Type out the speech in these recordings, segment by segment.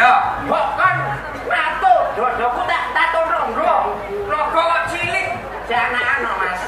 Iya. Mbok kan nato, dodoku tak tato ronggo. Ronggo kok cilik, jangan Mas.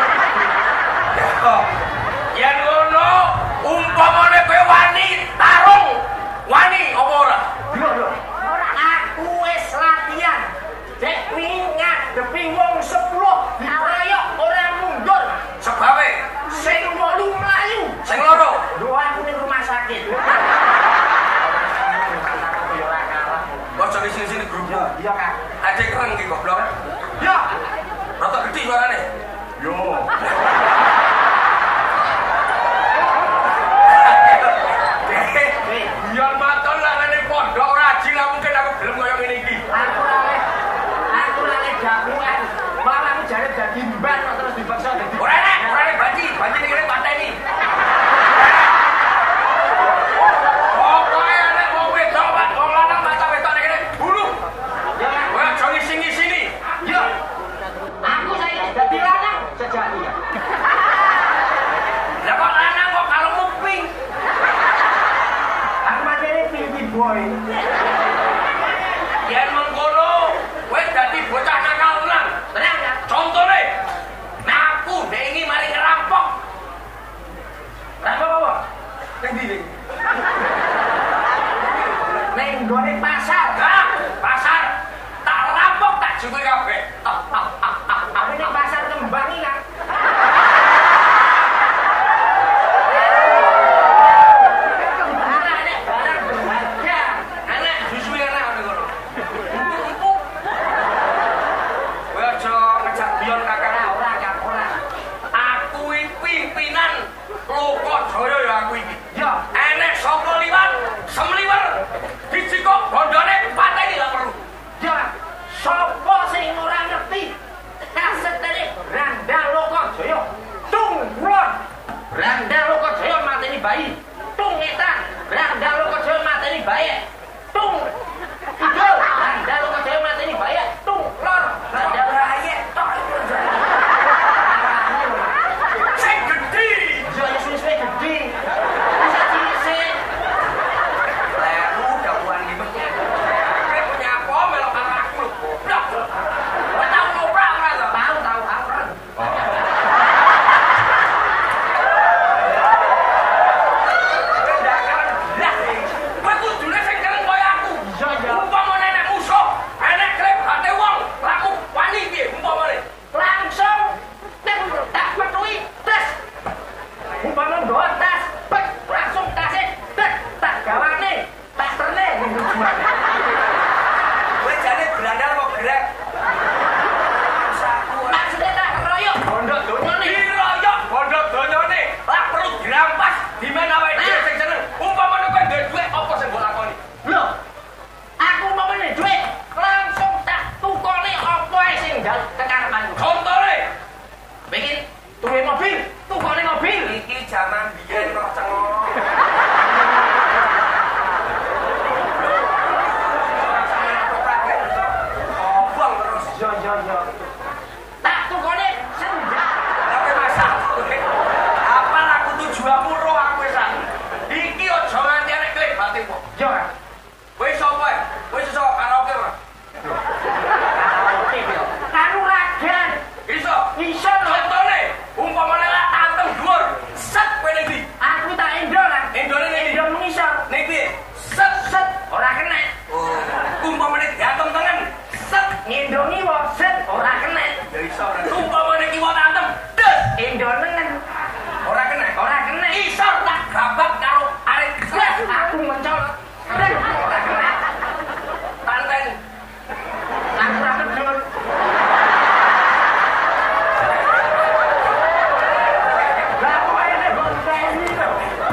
Kok yen ngono umpamane kowe wani tarung, wani apa ora? Lho, aku wis latihan. Dek wingi ngadepi wong 10 dikroyok ora mundur. Sebabe Sing 8 mlayu. sing loro. Lho aku ning rumah sakit. Ojo di sini grup. Iya, Kak. Adek keren iki goblok. Yo. Rata gede suarane. Yo. Biar maton lah ngene pondok raji lah mungkin aku gelem koyo ngene iki. Aku lali jagungan. Malah aku jare dadi mban kok terus dipaksa dadi. Ora nek banci ning kene pateni. Pokoke nek wong wedok Pak, wong lanang mata wedok ning kene bunuh. Ya, Kowe aja ngisi-ngisini. yo. Aku saya dadi lanang sejati ya. Lah kok lanang kok karo muping. Aku materi pipi boy. Yen mengkono kowe dadi bocah nakal tenan. Tenang ya. Contone aku nek iki mari ngerampok. Rampok apa? Ning ndi? Ning gone pasar. Hah? Pasar. Tak rampok tak juke kabeh. Aku ning pasar kembang iki, Kang. Nek barang berharga. Enak susu enak ngene kono. Kowe aja ngejak bion kakak. Ora, Kang, ora. Aku iki pimpinan Lokajaya ya aku iki. Yo, Enek sapa liwat, semliwer. Dicikok bondone pateni lah perlu. yo. Sopo sing ora ngerti kasetene Randa Lokajaya? Tung kulon. Randa Lokajaya mateni bayi. Tung ngetan. Randa Lokajaya mateni bayi. Tung kidul. Randa Lokajaya mateni bayi. Tung lor. Randa bayi. Tok. Sing gedhi. Yo ya suwe-suwe gede. Masa cilik sih. Leru dapuan iki mesti. Kowe punya apa melok karo aku lho. Goblok. Kowe tau ngoprak ora to? Tahu aku. Kowe kudune sing keren koyo aku. Iya, iya. Umpamane nek musuh, enek klep hate wong, laku wani piye umpamane? Langsung tak metui tes. Umpama nggawa tas, pek langsung tasnya tek tak gawane, tak terne ning tujuane. Kowe jane berandal kok grek. Maksudnya tak keroyok bondok donyane. Diroyok bondo donyane, lah perlu dirampas di mana wae dhewe sing seneng. Umpamane kowe duwe dhuwit apa sing mbok lakoni? Lho, aku mau meneh duit, langsung tak tukoni apa ae sing ndal kekarepanku. Contone, Bikin duwe mobil, tukoni mobil. iki jaman biyen kok cengok. Obong terus. Yo. Tak tukoni senjata. Tapi masak. Apa aku tujuanmu roh aku wis ah. Iki aja nganti arek klip batinmu. Yo. Kowe sapa? Kowe iso karaoke ora? Karaoke yo. Kanuragan. Iso. Iso lho. Contone, umpamane lak tanteng dhuwur, set kowe ning ndi? Aku tak endol kan. Endole ning ndi? Endol mengisor. Ning piye? Set. Set ora kena. Oh. Umpamane diantem tengen, set. Ngendongi wae set ora kena. Ya iso ora. Umpamane kiwa tantem, des. Endol nengen Ora kena. ora kena. Isor tak gabak karo arek Set aku mencol. Set ora kena. tanten. Aku ora pedul. Lah kok ene bonteni to.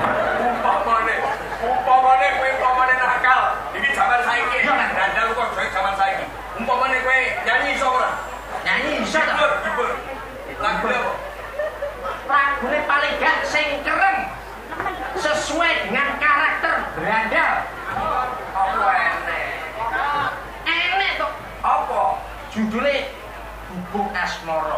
Umpamane nakal. Iki zaman saiki, nek dandal kok joe zaman saiki. Umpamane kowe nyanyi iso ora? Nyanyi iso to. Jebul. Lagu apa? Lagune paling gak sing keren. Sesuai dengan karakter berandal. Apa enek? Enek to. Apa? Judulnya Gubuk Asmara.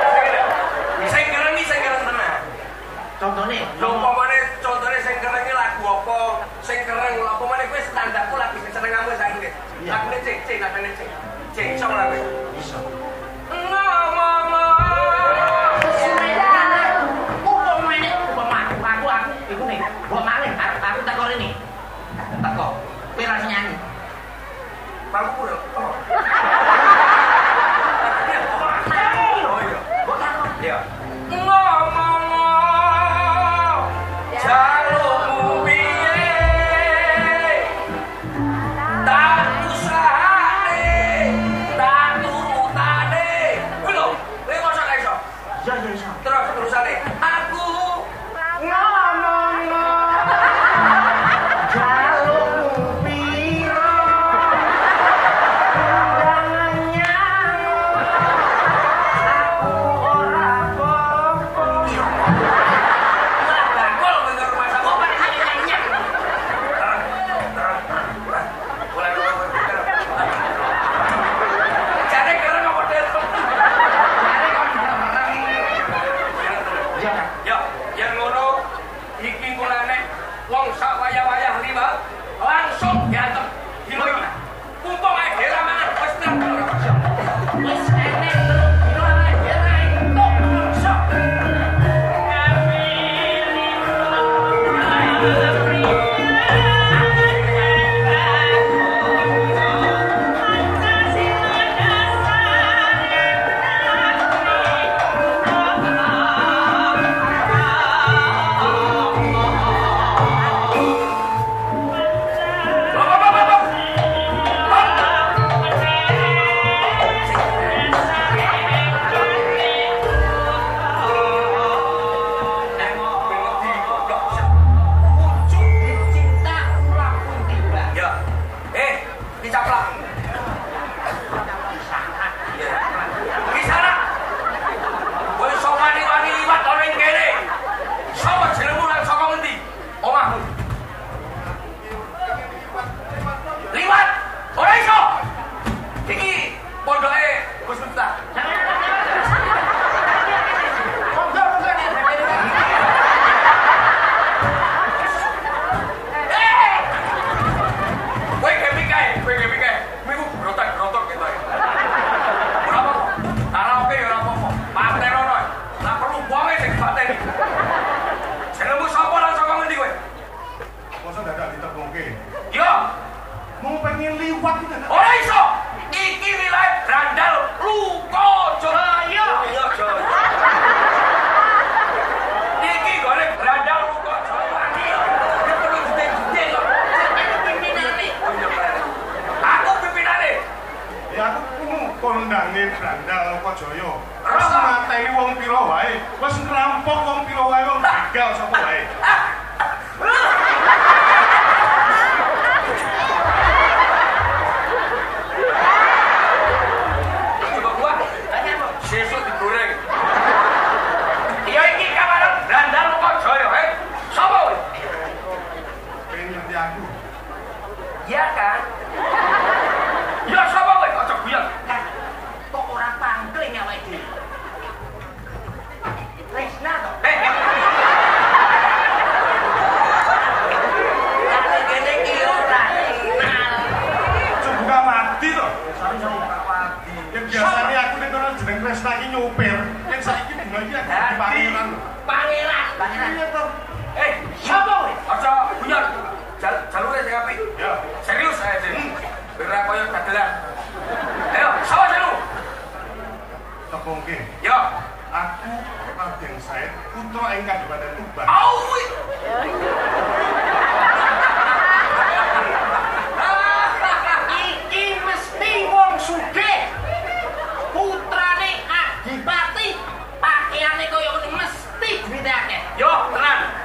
Sing keren iki sing keren tenan. Contohnya, Lho umpamane contone sing keren iki lagu lagu apa sing keren apa meneh kowe standarku lagu sing seneng kamu saiki. Lagune cek lagune cek. Cek iso ora kowe? Iso. Ngomong iku nih, gua malih aku teko rene. Teko. Kowe ra nyanyi. Bangku pura. Oh. Iya. Ngomong jalukmu piye tak usahane tak turutane kuwi lho kowe mosok gak iso iya iso terus terusane aku ngomong jalukmu piro undangannya aku ora popo bakul bener rumah sama kok pakai nyanyi jane keren apa model ya yang ngono iki mulane wong sak wayah-wayah liwat langsung diantem hilang mumpung ae dhewe mangan wis tenan wis enek lho ora entuk mongso kondange Brandal Lokajaya. Wis mateni wong pira wae, wis ngrampok wong pira wae wong begal sapa wae. Coba gua, sesuk digoreng. Iya iki kabaran Brandal Lokajaya, sapa kowe? Pengen ngerti aku. Iya kan? Ya sapa kowe? Aja guyon. Kok ora pangkling awake dhewe. Tresna to. Kali kene iki ora kenal. Coba mati to. Ora mati. Yang biasanya aku nek ora jeneng Tresna iki nyopir, nek saiki bunga iki aku di pangeran. Pangeran. Iya to. Sapa kowe? Aja guyon. Jalure sing apik. Ya. Serius ae sih. Ora koyo dagelan. Ayo, sawo jalu. Tepungke. Yo. Aku Raden Said, putra ing Kabupaten Tuban. Aui. Iki mesti wong sugih. Putrane Adipati, pakaiane koyo ngene mesti duwite akeh. Yo, tenan.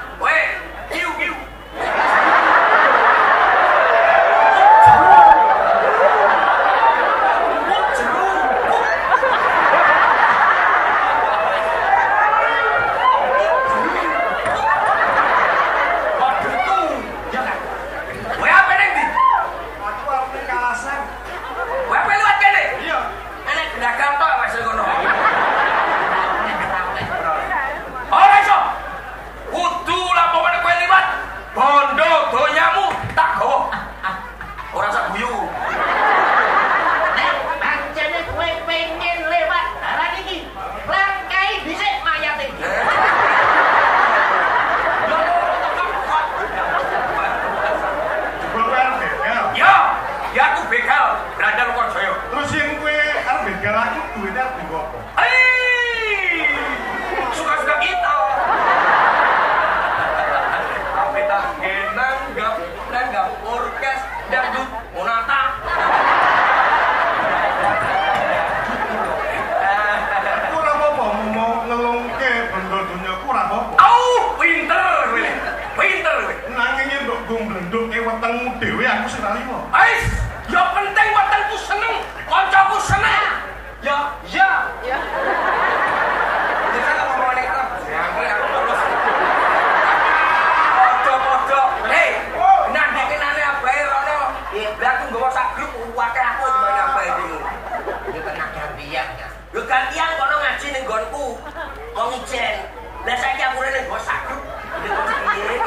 lagi nanggap orkes dangdut Monata. Kurang apa mau ngelongke benda dunia kurang apa? Pinter kowe. Nanging nduk gumblendhuke wetengmu dhewe aku sing ra limo. Ais, ya penting wetengku seneng, kancaku seneng. Ya. Kita ngomong nek to. Aku terus. Podo-podo. Hei, nandhekenane abahe rono. Lah aku nggawa sak grup akeh aku dimana abahe iki. Iki tenan gantian ya. Yo gantian kono ngaji ning nggonku. Wong ijen. Lah saiki aku rene nggawa sak grup. Piye?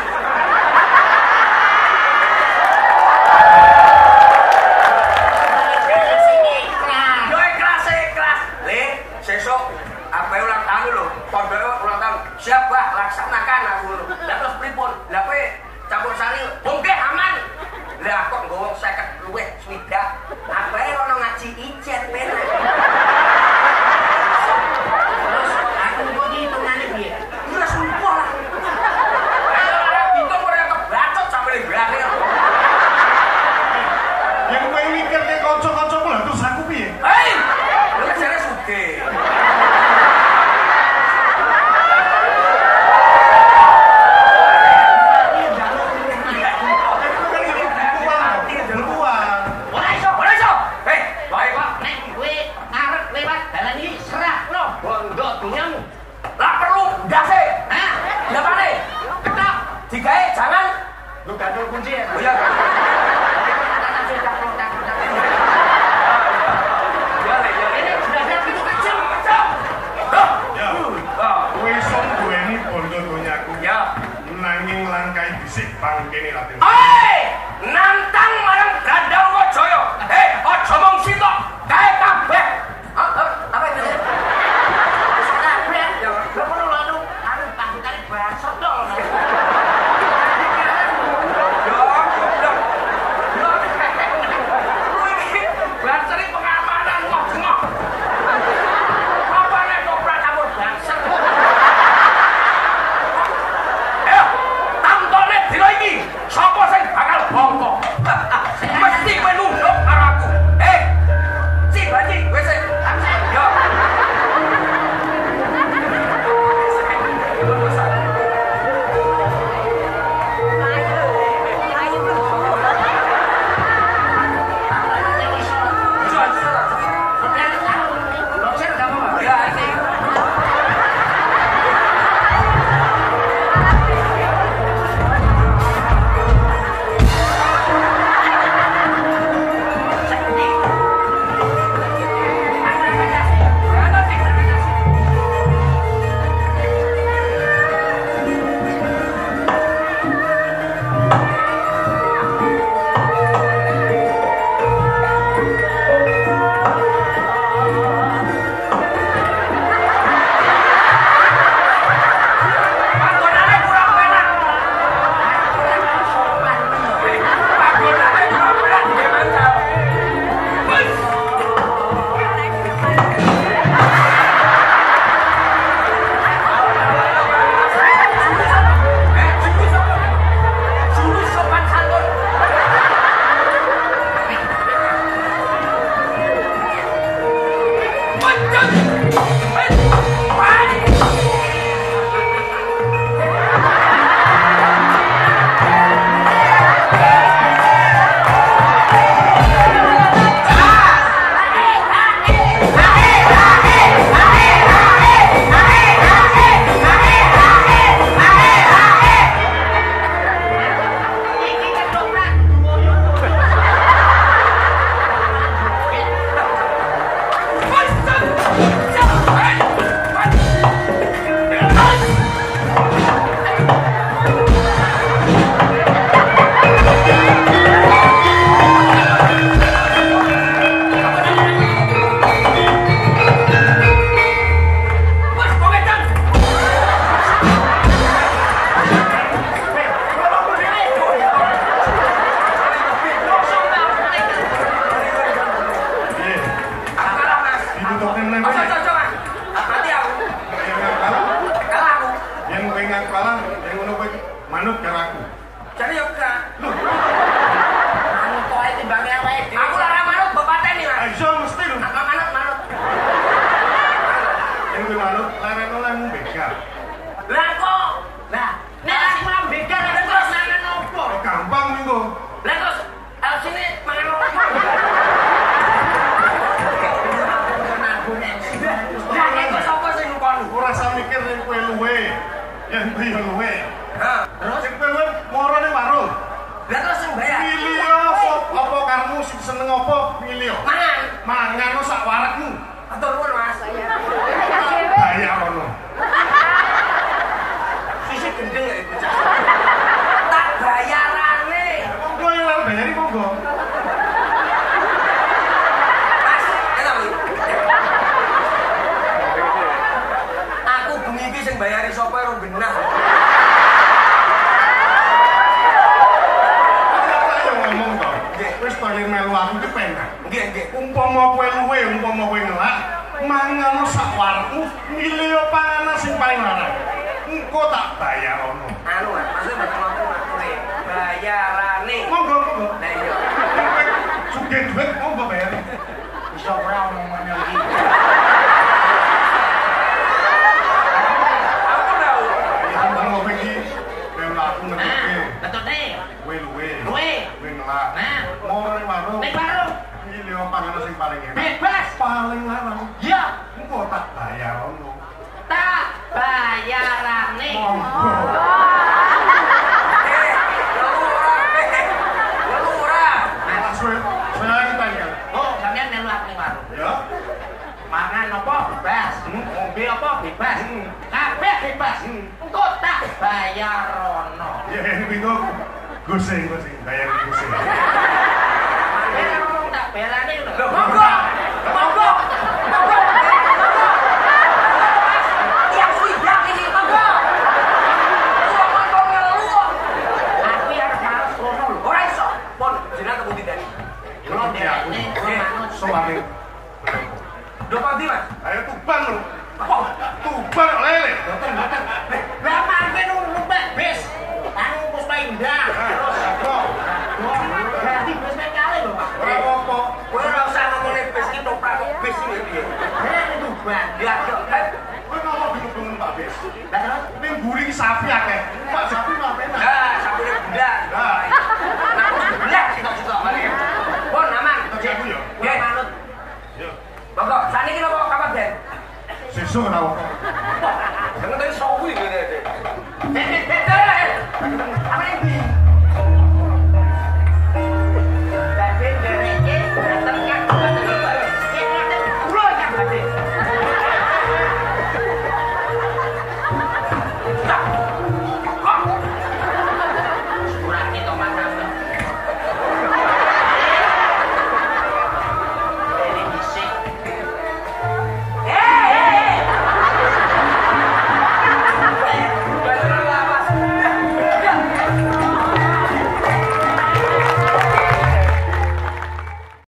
Sesok apa ulang tahun lho, pondok ulang tahun. Siap bah, laksanakan aku lho. Lah terus pripun? Lah kowe campur sari, nggih aman. Lah kok nggowo 50 luwih swidak. Abahe ono ngaji ijen penak. Terus aku kok hitungane piye? Wis lumpuh lah. Ayo ora hitung ora kebacot sampe berani. Yang kowe mikir nek kanca-kancamu lha terus aku piye? Hei, lu jare sugih. Digawe jangan lu gantung kunci ya. Oh iya. Ini sudah ada pintu kecil. Ya. Kowe iso duweni bondo donyaku. Ya. Nanging langkai dhisik pangkene Raden. Hei, nantang marang Gandalwajaya. Hei, aja mung sitok, kae kabeh. Apa itu? Kabeh. Ya, lha kono lho anu pangkane basot tok. Sapa sing bakal bongkok? Mesti kowe nunduk karo aku. Jane yo gak. Anu kok ae timbange awake dhewe. Aku lara manut mbok pateni, Mas. Iso mesti lho. Manut. Yen kuwi manut lereno lemu begal. Lah kok. Lah, nek sing ora begal terus mangan opo? Gampang minggu. Lah terus sini mangan opo? Lah kok sapa sing kon? Ora usah mikir yen kowe luwe. Yen kowe yo luwe. Hah. Terus sing kowe luwe moro ning warung. Lah terus sing bayar. Milih apa karmu sing seneng apa milih. Mangan lo sak warekmu. Atur nuwun, Mas. Bayar ono. Sisi gendeng ya bocah. Tak bayarane. Monggo yang lalu bayari monggo. Mas, enak iki. Aku bengi iki sing bayari sapa ora genah. Ayo ngomong to. Wis to yen melu aku ki penak. Nggih. Umpama kowe luwe, umpama kowe ngelak, mangan sak warekmu, milih panganan sing paling larang. Engko tak bayar ono. Anu, Mas, maksudnya mboten mampu kowe. Bayarane. Monggo. Lah iya. Sugih duit monggo bayar. Iso ora omongane iki. Aku tahu. Ya monggo iki. Melu aku ngerti. Betune. Kowe luwe. Luwe. Kowe ngelak. Nah, Mau ning warung. ning warung Milih panganan sing paling enak. bebas. Paling larang. Ya, Engko tak bayar ono. tak bayarane. Monggo. Oh, sampeyan melu aku ning warung. Ya. Mangan apa bebas, ngombe apa bebas, kabeh bebas. Engko tak bayar ono. Ya bingo. Goseng bayar goseng. Sampeyan ngomong tak bayarane lho. Monggo. Yang siap ini monggo. Aku ya arep males ngono lho. Ora iso. Pon, jenengan kepundi tadi? Kulo ndekne manut Sowane. Do pandi, Mas? Ayo tuban lho. Apa? Tuban lele. Lah mangke numpak bis. Anu Puspa Indah.